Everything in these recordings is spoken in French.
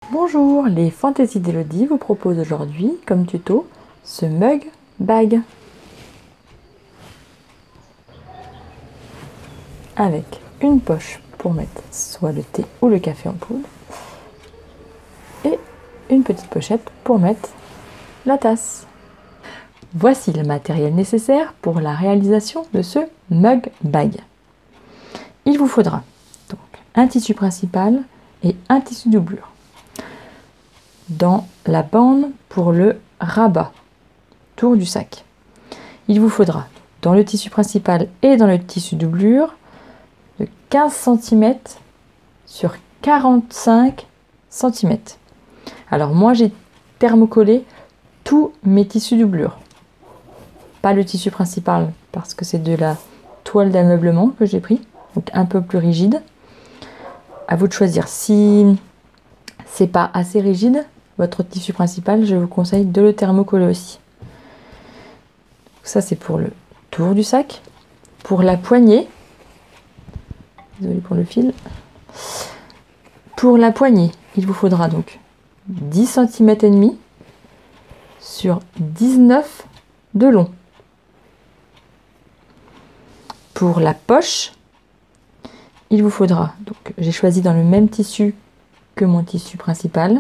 Bonjour, les Fantaisies d'Elodie vous proposent aujourd'hui, comme tuto, ce mug bag. Avec une poche pour mettre soit le thé ou le café en poudre. Et une petite pochette pour mettre la tasse. Voici le matériel nécessaire pour la réalisation de ce mug bag. Il vous faudra donc un tissu principal et un tissu doublure. Dans la bande pour le rabat, tour du sac. Il vous faudra dans le tissu principal et dans le tissu doublure de 15 cm sur 45 cm. Alors moi j'ai thermocollé tous mes tissus doublure. Pas le tissu principal parce que c'est de la toile d'ameublement que j'ai pris, donc un peu plus rigide. À vous de choisir. Si c'est pas assez rigide, votre tissu principal, je vous conseille de le thermocoller aussi. Ça c'est pour le tour du sac. Pour la poignée, désolé pour le fil. Pour la poignée, il vous faudra donc 10 cm et demi sur 19 de long. Pour la poche, il vous faudra, donc j'ai choisi dans le même tissu que mon tissu principal,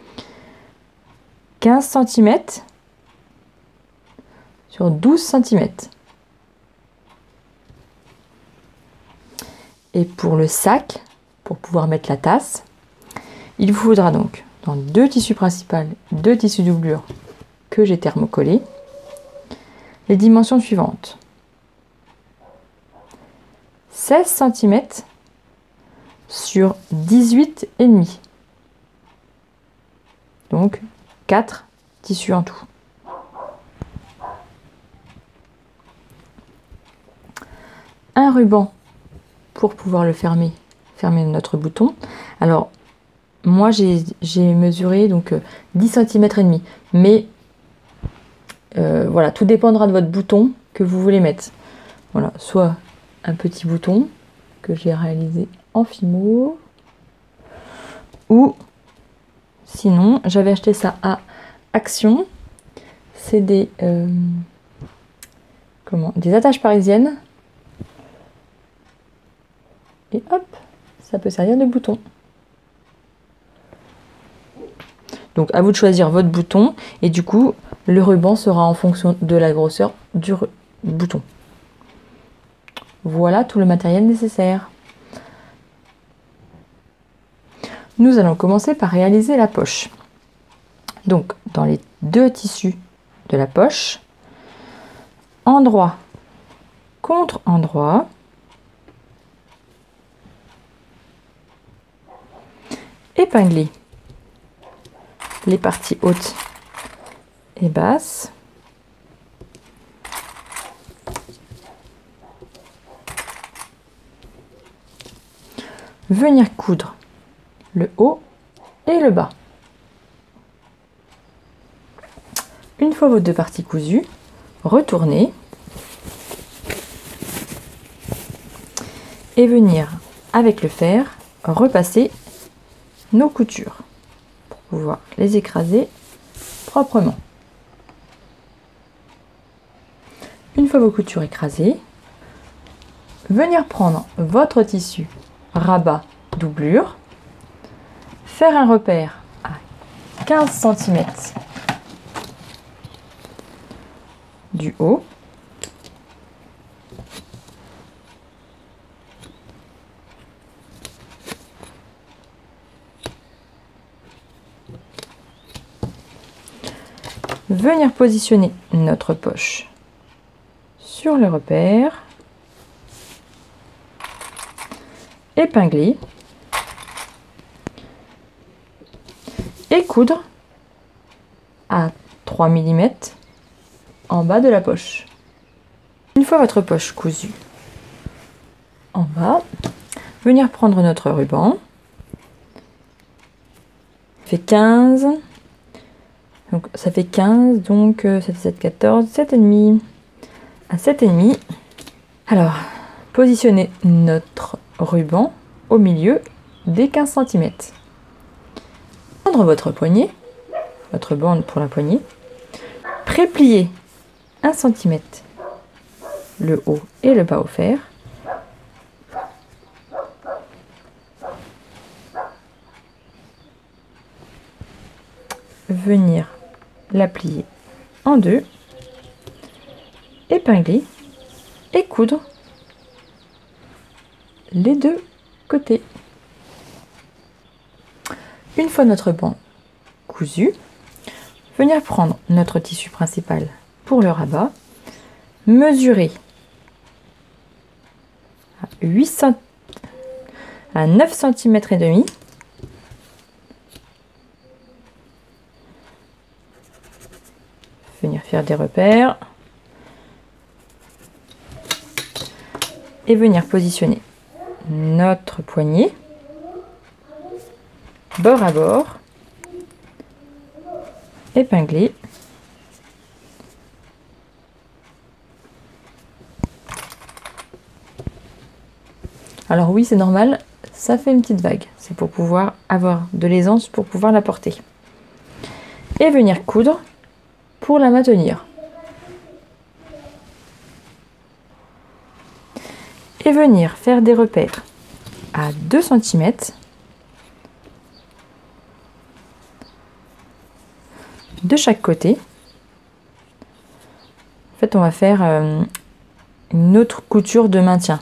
15 cm sur 12 cm. Et pour le sac, pour pouvoir mettre la tasse, il vous faudra donc dans deux tissus principaux, deux tissus doublure que j'ai thermocollés, les dimensions suivantes. 16 cm sur 18,5. Donc 4 tissus en tout. Un ruban pour pouvoir le fermer notre bouton. Alors moi j'ai mesuré donc 10 cm et demi, mais voilà, tout dépendra de votre bouton que vous voulez mettre. Voilà, soit un petit bouton que j'ai réalisé en Fimo, ou sinon j'avais acheté ça à Action. C'est des attaches parisiennes. Et hop, ça peut servir de bouton. Donc à vous de choisir votre bouton et du coup le ruban sera en fonction de la grosseur du bouton. Voilà tout le matériel nécessaire. Nous allons commencer par réaliser la poche. Donc dans les deux tissus de la poche, endroit contre endroit, épingler les parties hautes et basses, venir coudre le haut et le bas. Une fois vos deux parties cousues, retournez et venir avec le fer repasser nos coutures pour pouvoir les écraser proprement. Une fois vos coutures écrasées, venir prendre votre tissu rabat doublure, faire un repère à 15 cm du haut, venir positionner notre poche sur le repère, épingler et coudre à 3 mm en bas de la poche. Une fois votre poche cousue en bas, venir prendre notre ruban, fait 15, donc ça fait 15, donc 7, 7, 14, 7,5 à 7,5. Alors, positionnez notre ruban au milieu des 15 cm. prendre votre poignet, votre bande pour la poignée, préplier 1 cm le haut et le bas au fer, venir la plier en deux, épingler et coudre les deux côtés. Une fois notre bande cousue, venir prendre notre tissu principal pour le rabat, mesurer à 9 cm et demi, venir faire des repères et venir positionner notre poignet bord à bord, épingler alors oui, c'est normal, ça fait une petite vague, c'est pour pouvoir avoir de l'aisance pour pouvoir la porter et venir coudre pour la maintenir et venir faire des repères à 2 cm de chaque côté. En fait, on va faire une autre couture de maintien.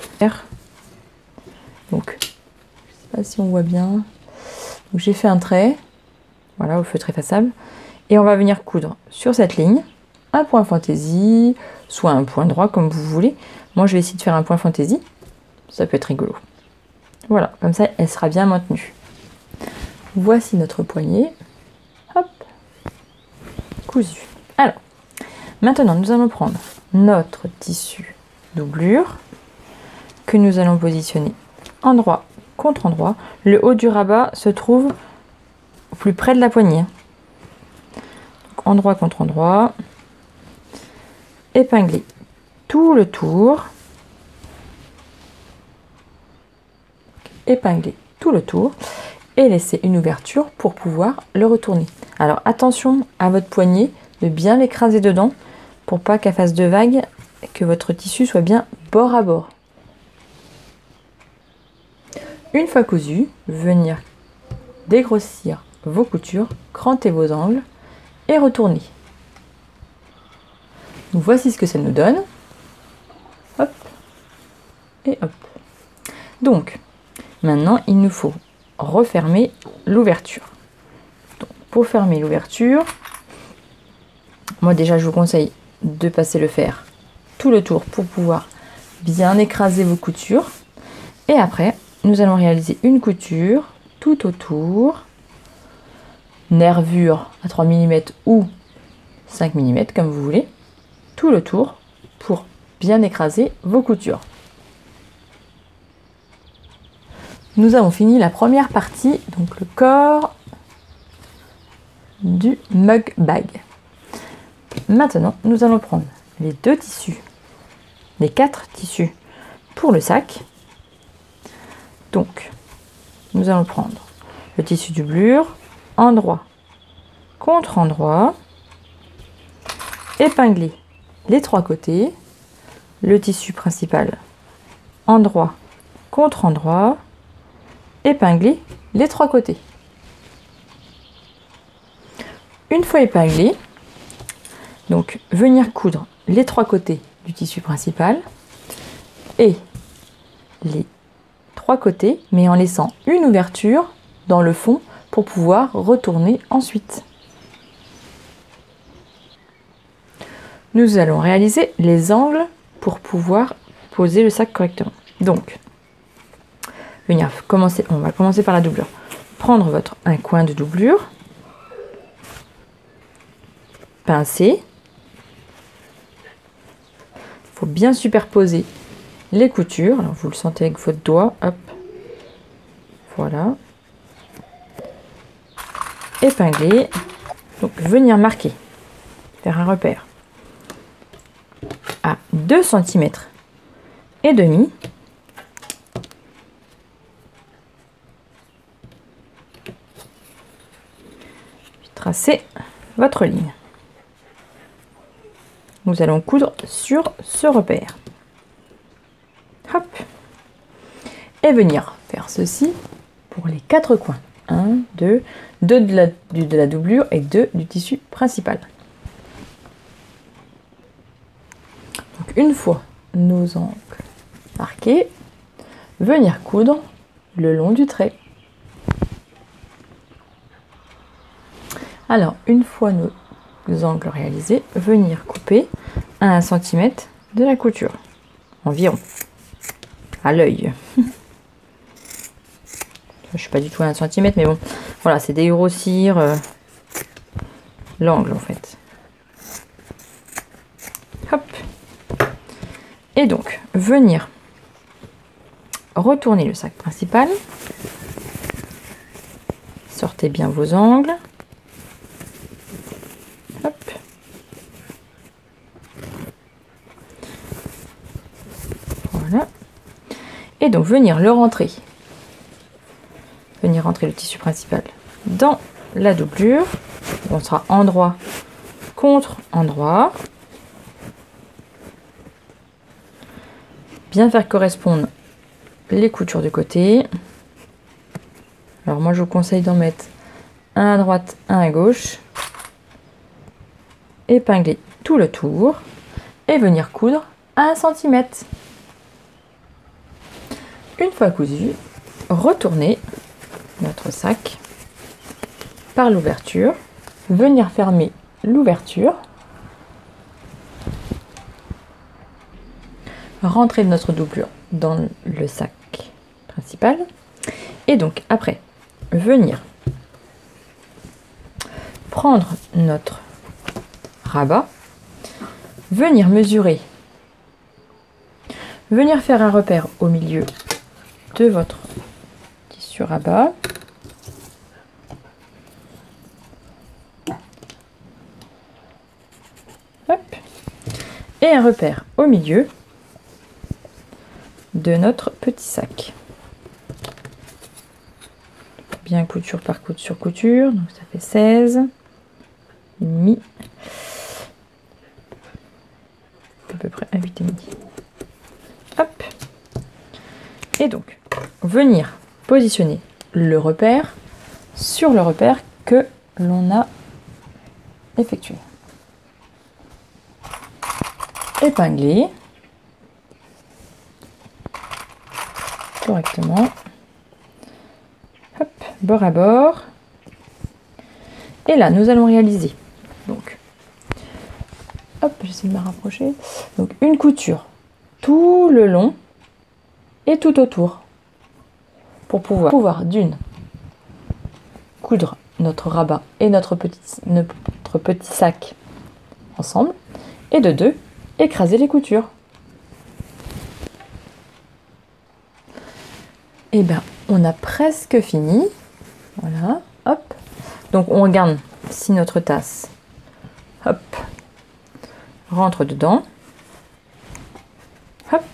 Donc, je sais pas si on voit bien. Donc, j'ai fait un trait, voilà, au feutre effaçable, et on va venir coudre sur cette ligne un point fantaisie, soit un point droit comme vous voulez. Moi, je vais essayer de faire un point fantaisie. Ça peut être rigolo. Voilà, comme ça, elle sera bien maintenue. Voici notre poignet. Hop, cousu. Alors, maintenant, nous allons prendre notre tissu doublure que nous allons positionner endroit contre endroit. Le haut du rabat se trouve au plus près de la poignée. Donc, endroit contre endroit. Épingler tout le tour. Épingler tout le tour et laisser une ouverture pour pouvoir le retourner. Alors attention à votre poignet de bien l'écraser dedans pour pas qu'elle fasse de vagues, que votre tissu soit bien bord à bord. Une fois cousu, venir dégrossir vos coutures, cranter vos angles et retourner. Donc, voici ce que ça nous donne. Hop et hop. Donc, maintenant, il nous faut refermer l'ouverture. Pour fermer l'ouverture, moi déjà, je vous conseille de passer le fer tout le tour pour pouvoir bien écraser vos coutures. Et après, nous allons réaliser une couture tout autour, nervure à 3 mm ou 5 mm comme vous voulez, tout le tour pour bien écraser vos coutures. Nous avons fini la première partie, donc le corps du mug bag. Maintenant, nous allons prendre les 2 tissus, les 4 tissus pour le sac. Donc, nous allons prendre le tissu doublure, endroit contre endroit, épingler les 3 côtés, le tissu principal, endroit contre endroit, épingler les 3 côtés. Une fois épinglé, donc venir coudre les 3 côtés du tissu principal et les 3 côtés, mais en laissant une ouverture dans le fond pour pouvoir retourner ensuite. Nous allons réaliser les angles pour pouvoir poser le sac correctement. Donc, on va commencer par la doublure. Prendre un coin de doublure, pincer. Il faut bien superposer les coutures. Alors vous le sentez avec votre doigt, hop, voilà. Épingler. Donc venir marquer, faire un repère à 2 cm et demi. tracez votre ligne. Nous allons coudre sur ce repère. Hop. Et venir faire ceci pour les 4 coins. 1, 2, 2 de la doublure et 2 du tissu principal. Donc une fois nos angles marqués, venir coudre le long du trait. Alors une fois nos angles réalisés, venir couper à 1 cm de la couture, environ, à l'œil. Je suis pas du tout à 1 cm, mais bon, voilà, c'est dégrossir l'angle en fait. Hop. Et donc, venir retourner le sac principal. Sortez bien vos angles. Hop. Voilà. Et donc, venir le rentrer. Venir rentrer le tissu principal dans la doublure. On sera endroit contre endroit. Bien faire correspondre les coutures de côté. Alors moi je vous conseille d'en mettre un à droite, un à gauche. Épingler tout le tour et venir coudre à 1 cm. Une fois cousu, retournez notre sac par l'ouverture, venir fermer l'ouverture, rentrer notre doublure dans le sac principal et donc après venir prendre notre rabat, venir mesurer, venir faire un repère au milieu de votre tissu rabat. Hop. Et un repère au milieu de notre petit sac. Bien couture par couture couture, donc ça fait 16 et demi, à peu près à 8 et demi. Hop. Et donc venir positionner le repère sur le repère que l'on a effectué. Épingler correctement. Hop, bord à bord. Et là, nous allons réaliser. Donc, hop, j'essaie de me rapprocher. Donc, une couture tout le long et tout autour pour pouvoir d'une coudre notre rabat et notre petit sac ensemble et de deux écraser les coutures. Et bien, on a presque fini. Voilà, hop. Donc, on regarde si notre tasse, hop, rentre dedans. Hop.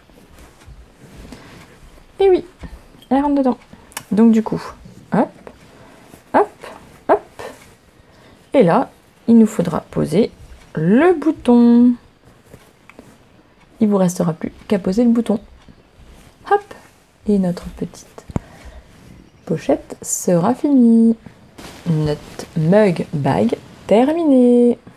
Et oui, elle rentre dedans. Donc, du coup, hop, hop, hop. Et là, il nous faudra poser le bouton. Il vous restera plus qu'à poser le bouton. Hop. Et notre petite pochette sera finie. Notre mug bag terminé.